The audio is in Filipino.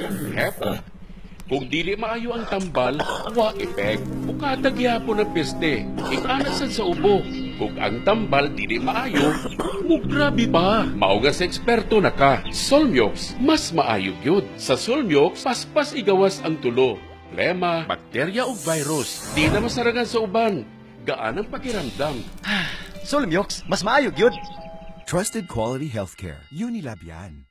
Hep. Kung dili maayo ang tambal, wa epek. Bukatag yapon ang peste. Ikanasan sa ubo. Kung ang tambal dili maayo, mugrabi ba? Mao nga sa eksperto na ka. Solmiox, mas maayo gyud. Sa Solmiox, paspas igawas ang tulo. Lema, bakterya o virus. Di na masarangan sa uban. Gaan ang pakiramdam. Solmiox, mas maayo gyud. Trusted quality healthcare. Unilab yan.